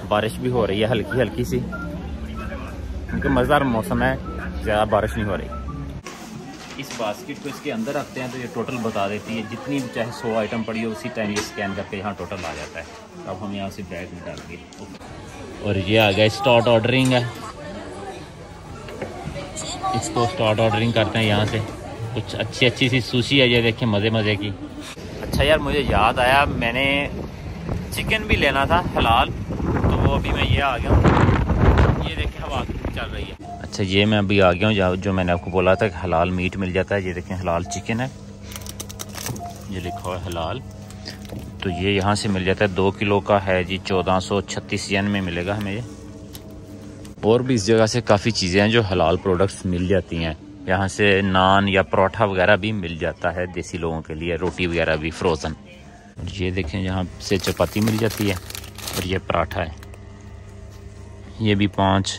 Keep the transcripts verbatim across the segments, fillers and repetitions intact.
बारिश भी हो रही है हल्की हल्की सी, क्योंकि मज़ेदार मौसम है, ज़्यादा बारिश नहीं हो रही। इस बास्केट को इसके अंदर रखते हैं तो ये टोटल बता देती है, जितनी भी चाहे सौ आइटम पड़ी हो उसी टाइम ये स्कैन करके यहाँ टोटल आ जाता है। अब हम यहाँ से बैग में डालेंगे और ये आ गया स्टार्ट ऑर्डरिंग है। इसको स्टार्ट ऑर्डरिंग करते हैं यहाँ से। कुछ अच्छी अच्छी सी सुशी है, ये देखें मज़े मज़े की। अच्छा यार मुझे याद आया, मैंने चिकन भी लेना था हलाल, तो वो अभी मैं ये आ गया हूँ। ये देखें हवा चल रही है। अच्छा ये मैं अभी आ गया हूँ जो मैंने आपको बोला था कि हलाल मीट मिल जाता है। ये देखें हलाल चिकन है, ये लिखा हुआ है हलाल। तो ये यहाँ से मिल जाता है, दो किलो का है जी, चौदह सौ छत्तीस येन में मिलेगा हमें ये। और भी इस जगह से काफ़ी चीज़ें हैं जो हलाल प्रोडक्ट्स मिल जाती हैं। यहाँ से नान या परोठा वगैरह भी मिल जाता है देसी लोगों के लिए, रोटी वगैरह भी फ्रोज़न। और ये देखें यहाँ से चपाती मिल जाती है और ये पराठा है, ये भी पाँच।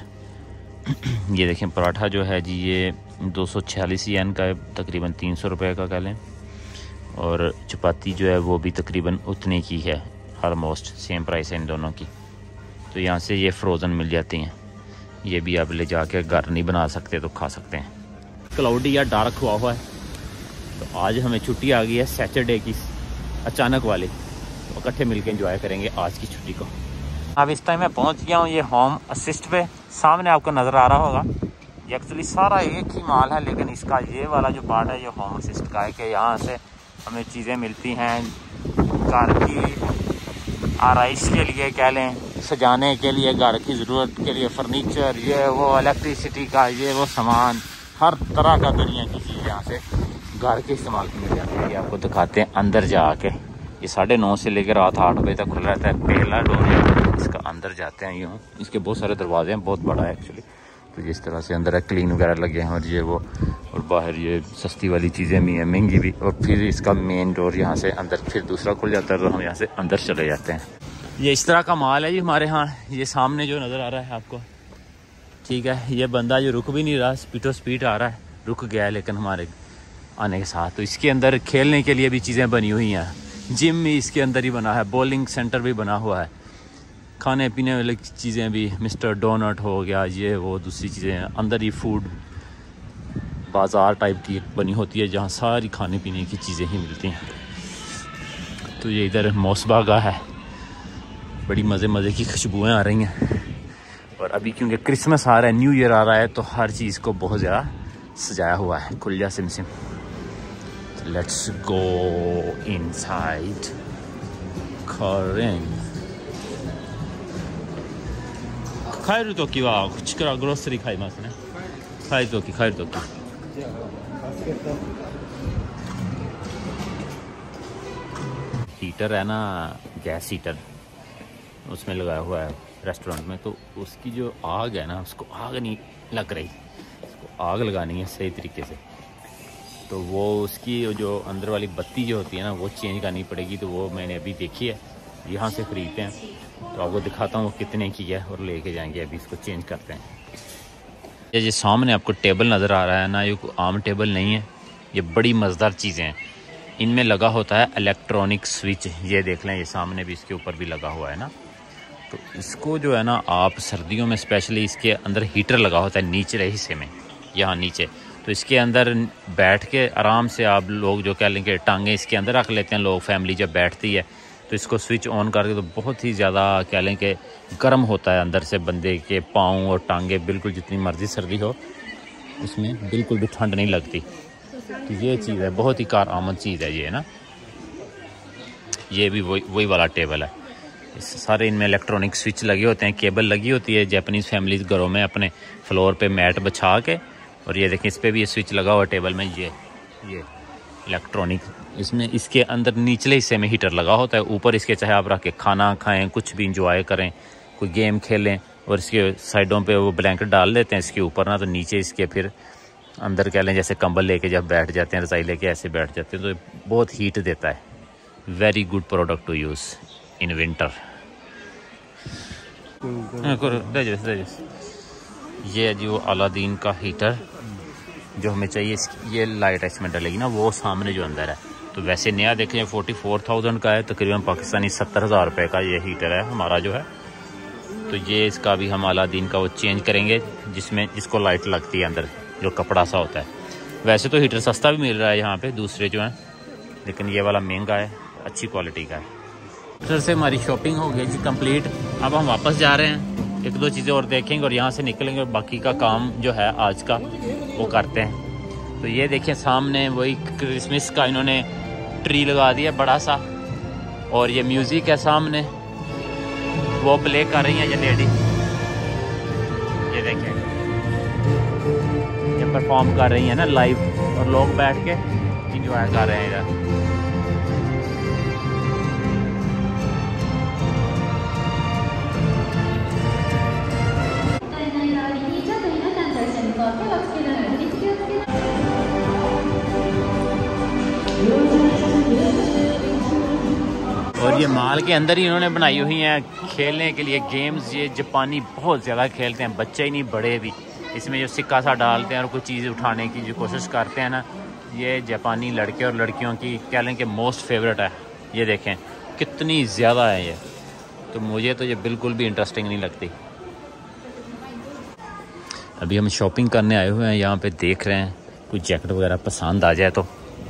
ये देखें पराठा जो है जी ये दो सौ छियालीस येन का है, तकरीबन तीन सौ रुपये का कह लें। और चपाती जो है वो भी तकरीबन उतने की है, ऑलमोस्ट सेम प्राइस है इन दोनों की। तो यहाँ से ये फ्रोज़न मिल जाती हैं, ये भी आप ले जाके घर नहीं बना सकते तो खा सकते हैं। क्लाउडी या डार्क हुआ हुआ है, तो आज हमें छुट्टी आ गई है सैटरडे की अचानक वाली, तो इकट्ठे मिलकर एंजॉय करेंगे आज की छुट्टी को। अब इस टाइम मैं पहुंच गया हूं ये होम असिस्ट पे, सामने आपको नज़र आ रहा होगा। ये एक्चुअली सारा एक ही माल है, लेकिन इसका ये वाला जो पार्ट है ये होम असिस्ट का है कि यहाँ से हमें चीज़ें मिलती हैं घर की आराइश के लिए कह लें, सजाने के लिए, घर की ज़रूरत के लिए, फर्नीचर, ये वो, इलेक्ट्रिसिटी का ये वो सामान, हर तरह का दुनिया की चीज़ यहाँ से घर के इस्तेमाल की मिल जाती है। ये आपको दिखाते हैं अंदर जाके। ये साढ़े नौ से लेकर रात आठ बजे तक खुला रहता है। पहला डोर है इसका, अंदर जाते हैं यूँ। इसके बहुत सारे दरवाजे हैं, बहुत बड़ा है एक्चुअली। तो जिस तरह से अंदर है क्लीन वगैरह लगे हैं और ये वो, और बाहर ये सस्ती वाली चीज़ें भी हैं, महंगी भी। और फिर इसका मेन डोर यहाँ से अंदर फिर दूसरा खुल जाता है, तो हम यहाँ से अंदर चले जाते हैं। ये इस तरह का माल है जी हमारे यहाँ। ये सामने जो नज़र आ रहा है आपको, ठीक है, ये बंदा जो रुक भी नहीं रहा, स्पीडो स्पीड आ रहा है, रुक गया है लेकिन हमारे आने के साथ। तो इसके अंदर खेलने के लिए भी चीज़ें बनी हुई हैं, जिम भी इसके अंदर ही बना है, बॉलिंग सेंटर भी बना हुआ है, खाने पीने वाली चीज़ें भी, मिस्टर डोनट हो गया, ये वो दूसरी चीज़ें अंदर ही। फूड बाज़ार टाइप की बनी होती है जहाँ सारी खाने पीने की चीज़ें ही मिलती हैं। तो ये इधर मौसबा का है, बड़ी मज़े मज़े की खुशबुएँ आ रही हैं। और अभी क्योंकि क्रिसमस आ रहा है, न्यू ईयर आ रहा है, तो हर चीज़ को बहुत ज़्यादा सजाया हुआ है। खुल जा सिम सिम। Let's go inside. खायर तो की वा कुछ करा ग्रोसरी खाई मास ने खाई तो की खायर तो की हीटर है ना, गैस हीटर उसमें लगाया हुआ है रेस्टोरेंट में। तो उसकी जो आग है ना, उसको आग नहीं लग रही, उसको आग लगानी है सही तरीके से। तो वो उसकी जो अंदर वाली बत्ती जो होती है ना, वो चेंज करनी पड़ेगी। तो वो मैंने अभी देखी है, यहाँ से ख़रीदते हैं। तो आपको दिखाता हूँ वो कितने की है और लेके जाएंगे। अभी इसको चेंज करते हैं। ये जो सामने आपको टेबल नज़र आ रहा है ना, ये कोई आम टेबल नहीं है, ये बड़ी मज़ेदार चीज़ें हैं। इनमें लगा होता है इलेक्ट्रॉनिक स्विच, ये देख लें, ये सामने भी इसके ऊपर भी लगा हुआ है ना। तो इसको जो है ना, आप सर्दियों में स्पेशली इसके अंदर हीटर लगा होता है नीचे हिस्से में, यहाँ नीचे। तो इसके अंदर बैठ के आराम से आप लोग जो कह लेंगे टांगें इसके अंदर रख लेते हैं लोग, फैमिली जब बैठती है। तो इसको स्विच ऑन करके तो बहुत ही ज़्यादा कह लें कि गर्म होता है अंदर से, बंदे के पाँव और टांगें बिल्कुल, जितनी मर्ज़ी सर्दी हो उसमें बिल्कुल भी ठंड नहीं लगती। तो ये चीज़ है, बहुत ही कारआमद चीज़ है ये ना। ये भी वही वही वाला टेबल है। इस सारे इनमें इलेक्ट्रॉनिक स्विच लगे होते हैं, केबल लगी होती है। जापानीज़ फैमिलीज़ घरों में अपने फ्लोर पे मैट बिछा के, और ये देखें इस पर भी ये स्विच लगा हुआ टेबल में। ये ये इलेक्ट्रॉनिक, इसमें इसके अंदर निचले हिस्से में हीटर लगा होता है, ऊपर इसके चाहे आप रख के खाना खाएं, कुछ भी इंजॉय करें, कोई गेम खेलें। और इसके साइडों पे वो ब्लैंकेट डाल देते हैं इसके ऊपर ना, तो नीचे इसके फिर अंदर कह लें जैसे कंबल लेके जब बैठ जाते हैं, रज़ाई लेके ऐसे बैठ जाते हैं, तो बहुत हीट देता है। Very good product to use in winter. ये है जी वो अलादीन का हीटर जो हमें चाहिए। ये लाइट इसमें डलेगी ना, वो सामने जो अंदर है। तो वैसे नया देखें फोर्टी फोर थाउजेंड का है, तकरीबन पाकिस्तानी सत्तर हज़ार रुपये का ये हीटर है हमारा जो है। तो ये इसका भी हम अलादीन का वो चेंज करेंगे, जिसमें जिसको लाइट लगती है अंदर, जो कपड़ा सा होता है। वैसे तो हीटर सस्ता भी मिल रहा है यहाँ पे दूसरे जो हैं, लेकिन ये वाला महंगा है, अच्छी क्वालिटी का है। फिर से हमारी शॉपिंग हो गई जी कंप्लीट। अब हम वापस जा रहे हैं, एक दो चीज़ें और देखेंगे और यहाँ से निकलेंगे और बाकी का काम जो है आज का वो करते हैं। तो ये देखिए सामने वही क्रिसमस का इन्होंने ट्री लगा दिया बड़ा सा, और ये म्यूज़िक है सामने, वो प्ले कर रही हैं ये लेडी, ये देखिए ये परफॉर्म कर रही हैं ना लाइव, और लोग बैठ के इंजॉय कर रहे हैं इधर। और ये माल के अंदर ही इन्होंने बनाई हुई हैं खेलने के लिए गेम्स। ये जापानी बहुत ज़्यादा खेलते हैं, बच्चे ही नहीं बड़े भी। इसमें जो सिक्का सा डालते हैं और कुछ चीज़ उठाने की जो कोशिश करते हैं ना, ये जापानी लड़के और लड़कियों की कह लें कि मोस्ट फेवरेट है। ये देखें कितनी ज़्यादा है ये, तो मुझे तो ये बिल्कुल भी इंटरेस्टिंग नहीं लगती। अभी हम शॉपिंग करने आए हुए हैं, यहाँ पे देख रहे हैं कुछ जैकेट वगैरह पसंद आ जाए तो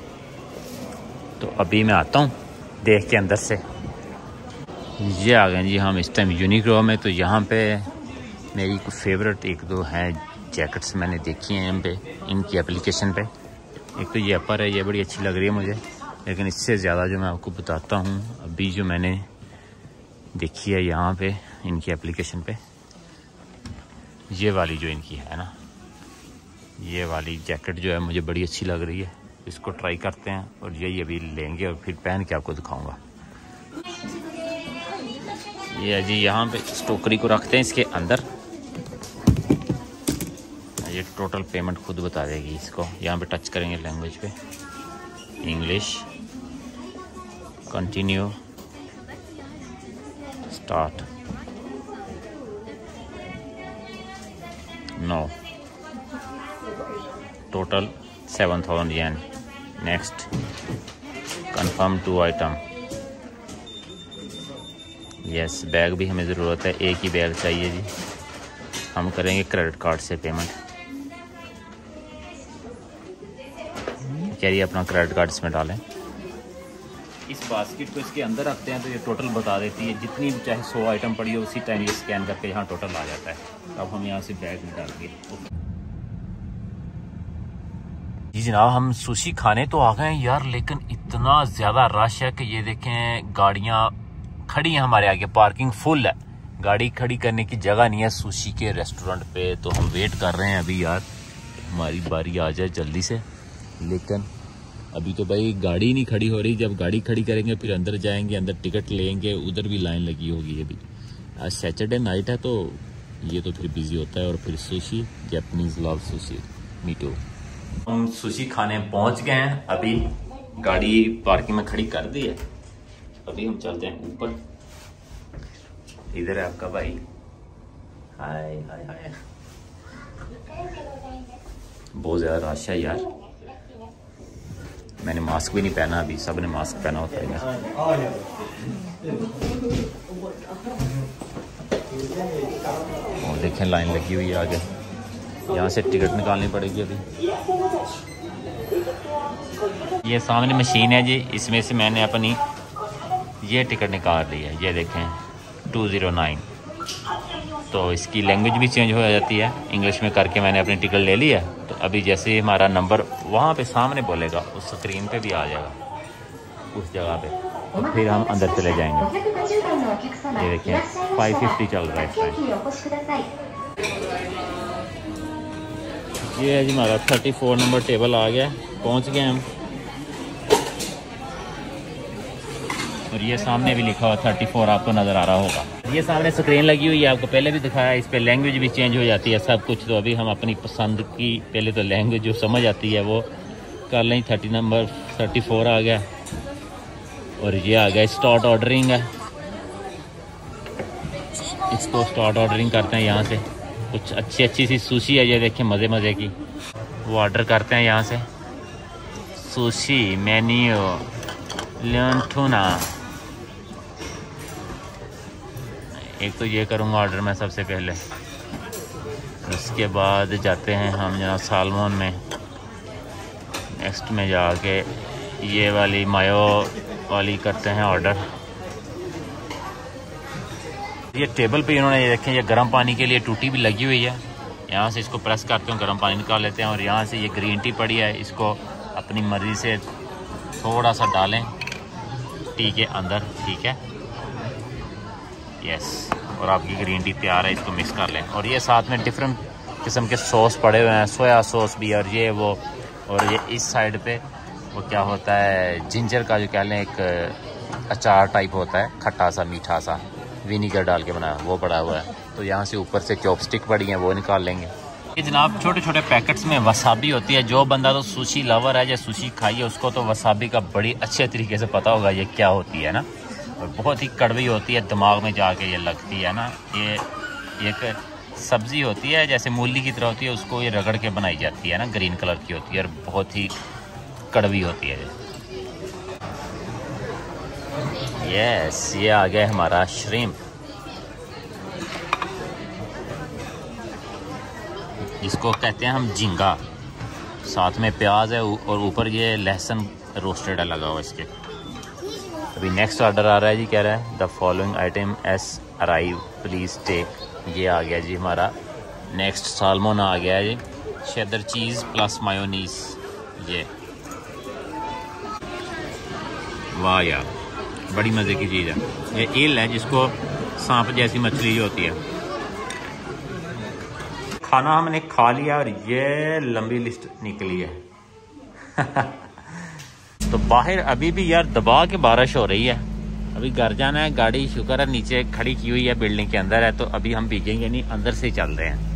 तो अभी मैं आता हूँ देख के अंदर से। ये आ गए जी हम इस टाइम यूनिक्लो में। तो यहाँ पे मेरी कुछ फेवरेट एक दो हैं जैकेट्स मैंने देखी हैं यहाँ पे इनकी एप्लीकेशन पे। एक तो ये अपर है, ये बड़ी अच्छी लग रही है मुझे, लेकिन इससे ज़्यादा जो मैं आपको बताता हूँ अभी जो मैंने देखी है यहाँ पे इनकी एप्लीकेशन पे, ये वाली जो इनकी है ना, ये वाली जैकेट जो है मुझे बड़ी अच्छी लग रही है। इसको ट्राई करते हैं और यही अभी लेंगे और फिर पहन के आपको दिखाऊंगा। ये जी यहाँ पे इस टोकरी को रखते हैं इसके अंदर। ये टोटल पेमेंट खुद बता देगी इसको। यहाँ पे टच करेंगे लैंग्वेज पे, English, continue, start, no, total seven thousand yen. Next, confirm two item. Yes, bag भी हमें ज़रूरत है, एक ही बैग चाहिए जी। हम करेंगे क्रेडिट कार्ड से पेमेंट। कह रही है अपना क्रेडिट कार्ड इसमें डालें। इस बास्केट को इसके अंदर रखते हैं तो ये टोटल बता देती है, जितनी चाहे सौ आइटम पड़ी हो उसी टाइम ये स्कैन करके यहाँ टोटल आ जाता है। अब हम यहाँ से बैग में डालेंगे। जी जनाब, हम सुशी खाने तो आ गए हैं यार, लेकिन इतना ज़्यादा रश है कि ये देखें गाड़ियाँ खड़ी हैं हमारे आगे, पार्किंग फुल है, गाड़ी खड़ी करने की जगह नहीं है सुशी के रेस्टोरेंट पे। तो हम वेट कर रहे हैं अभी यार हमारी बारी आ जाए जल्दी से, लेकिन अभी तो भाई गाड़ी नहीं खड़ी हो रही। जब गाड़ी खड़ी करेंगे फिर अंदर जाएंगे, अंदर टिकट लेंगे, उधर भी लाइन लगी होगी। अभी आज सैटरडे नाइट है तो ये तो फिर बिजी होता है। और फिर सुशी, जापानीज लव सुशी, मीटो। हम सुशी खाने पहुंच गए हैं, अभी गाड़ी पार्किंग में खड़ी कर दी है। अभी हम चलते हैं ऊपर। इधर है आपका भाई। हाय हाय हाय, बहुत ज्यादा रश है यार। मैंने मास्क भी नहीं पहना, अभी सब ने मास्क पहना होता है। और देखें लाइन लगी हुई है आगे, यहाँ से टिकट निकालनी पड़ेगी अभी। ये सामने मशीन है जी, इसमें से मैंने अपनी ये टिकट निकाल ली है। ये देखें टू ज़ीरो नाइन। तो इसकी लैंग्वेज भी चेंज हो जाती है, इंग्लिश में करके मैंने अपनी टिकट ले ली है। तो अभी जैसे ही हमारा नंबर वहाँ पे सामने बोलेगा, उस स्क्रीन पे भी आ जाएगा उस जगह पे, तो फिर हम अंदर चले जाएंगे। ये देखिए फाइव फिफ्टी चल रहा है इस टाइम। ये है जी हमारा थर्टी फोर नंबर टेबल आ गया, पहुँच गए हम। और ये सामने भी लिखा हुआ थर्टी फोर आपको नज़र आ रहा होगा। ये सामने स्क्रीन लगी हुई है, आपको पहले भी दिखाया। इस पे लैंग्वेज भी चेंज हो जाती है सब कुछ। तो अभी हम अपनी पसंद की पहले तो लैंग्वेज जो समझ आती है वो कर लें। थर्टी नंबर थर्टी फोर आ गया और ये आ गया स्टार्ट ऑर्डरिंग है। इसको स्टार्ट ऑर्डरिंग करते हैं यहाँ से। कुछ अच्छी अच्छी सी सुशी है, ये देखिए मज़े मज़े की, वो ऑर्डर करते हैं यहाँ से। सुशी मेन्यू लियोन टूना, एक तो ये करूँगा ऑर्डर मैं सबसे पहले, उसके बाद जाते हैं हम जनाब सालमन में। नेक्स्ट में जाके ये वाली मायो वाली करते हैं ऑर्डर। ये टेबल पे इन्होंने ये देखें, ये गर्म पानी के लिए टूटी भी लगी हुई है। यहाँ से इसको प्रेस करते हैं, गर्म पानी निकाल लेते हैं। और यहाँ से ये ग्रीन टी पड़ी है, इसको अपनी मर्ज़ी से थोड़ा सा डालें टी के अंदर, ठीक है, यस। और आपकी ग्रीन टी तैयार है, इसको मिक्स कर लें। और ये साथ में डिफरेंट किस्म के सॉस पड़े हुए हैं, सोया सॉस भी और ये वो। और ये इस साइड पे वो क्या होता है, जिंजर का जो कह लें एक अचार टाइप होता है, खट्टा सा मीठा सा, विनीगर डाल के बनाया, वो पड़ा हुआ है। तो यहाँ से ऊपर से चॉपस्टिक पड़ी हैं, वो निकाल लेंगे। ये जनाब छोटे छोटे पैकेट्स में वसाबी होती है। जो बंदा तो सुशी लवर है या सुशी खाई है, उसको तो वसाबी का बड़ी अच्छे तरीके से पता होगा ये क्या होती है ना। और बहुत ही कड़वी होती है, दिमाग में जाके ये लगती है ना। ये एक सब्ज़ी होती है, जैसे मूली की तरह होती है, उसको ये रगड़ के बनाई जाती है ना, ग्रीन कलर की होती है और बहुत ही कड़वी होती है। यस, ये आ गया हमारा श्रिम्प, जिसको कहते हैं हम झींगा। साथ में प्याज है और ऊपर ये लहसुन रोस्टेड है लगा हुआ इसके। अभी नेक्स्ट ऑर्डर आ रहा है जी, कह रहा है the following items arrive please take. ये आ गया जी हमारा नेक्स्ट सालमन आ गया है जी, शेदर चीज़ प्लस मायोनीस। ये वाह यार, बड़ी मज़े की चीज़ है। ये ईल है, जिसको सांप जैसी मछली जो होती है। खाना हमने खा लिया और ये लंबी लिस्ट निकली है। तो बाहर अभी भी यार दबा के बारिश हो रही है। अभी घर जाना है, गाड़ी शुक्र है नीचे खड़ी की हुई है, बिल्डिंग के अंदर है, तो अभी हम भीगेंगे नहीं, अंदर से ही चल रहे हैं।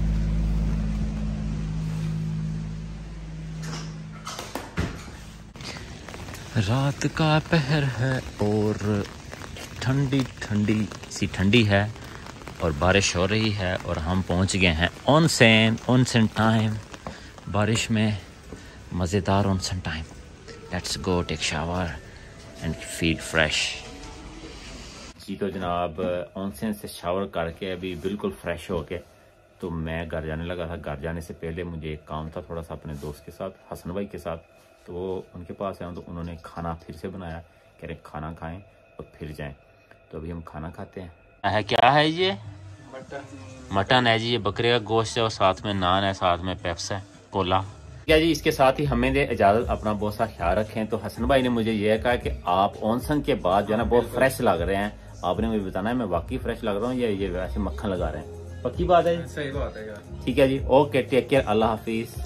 रात का पहर है और ठंडी ठंडी सी ठंडी है और बारिश हो रही है और हम पहुंच गए हैं ऑनसेन ऑनसेन टाइम। बारिश में मज़ेदार onsen time. Let's go take shower and feel fresh. जी तो जनाब ऑनसेन से शावर करके अभी बिल्कुल फ्रेश हो के तो मैं घर जाने लगा था। घर जाने से पहले मुझे एक काम था थोड़ा सा अपने दोस्त के साथ, हसन भाई के साथ। तो वो उनके पास आया तो उन्होंने खाना फिर से बनाया, कह रहे खाना खाएं और फिर जाएं। तो अभी हम खाना खाते हैं। है क्या है ये? मटन मटन है जी, ये बकरे का गोश्त है और साथ में नान है, साथ में पेप्स है, कोला। क्या जी, इसके साथ ही हमें दे इजाजत, अपना बहुत सा ख्याल रखें। तो हसन भाई ने मुझे यह कहा कि आप ऑनसन के बाद जो है ना बहुत फ्रेश लग रहे हैं। आपने मुझे बताना है मैं वाकई फ्रेश लग रहा हूँ या ये वैसे मक्खन लगा रहे हैं? पक्की बात है? सही बात है। ठीक है जी, ओके, टेक केयर, अल्लाह हाफिज।